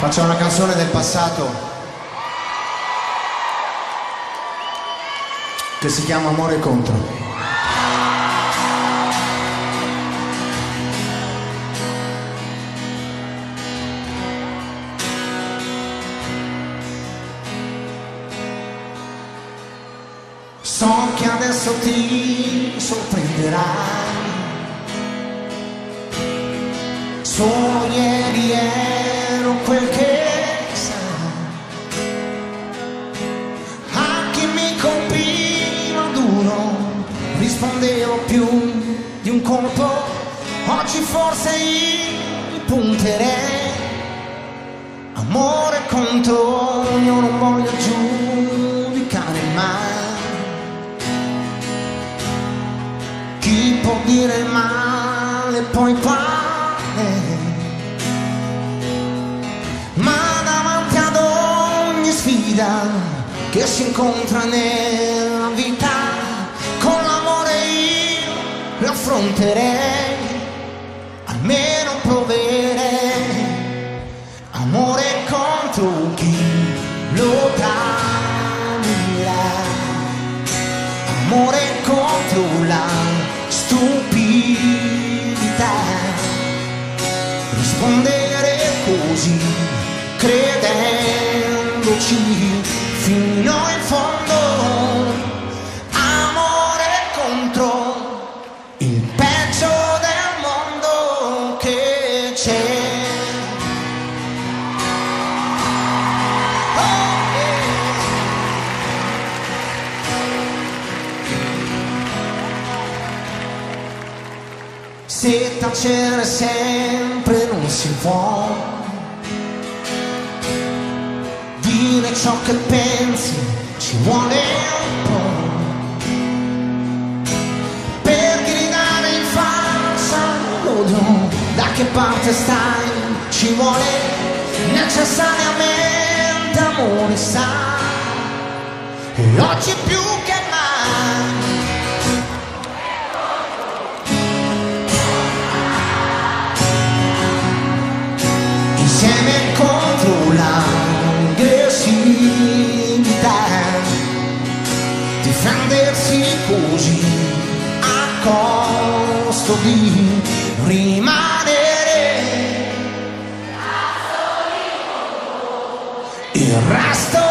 Faccio una canzone del passato che si chiama Amore contro. So che adesso ti sorprenderai, solo ieri ero quel che sai. A chi mi colpiva duro rispondevo più di un colpo, oggi forse io punterei. Amore contro, io non voglio giudicare mai. Chi può dire male poi quale, ma davanti ad ogni sfida che si incontra nella vita, con l'amore io lo affronterei, almeno proverei. Amore contro chi lo capirà, amore contro la stupidità, rispondere così credendoci fino in fondo. Amore contro il peggio del mondo che c'è. Se tacere sempre non si può, dire ciò che pensi ci vuole un po', per gridare in faccia l'odio, da che parte stai, ci vuole necessariamente amore, sai, e oggi più che mai. Insieme contro l'aggressività, difendersi così a costo di rimanere il resto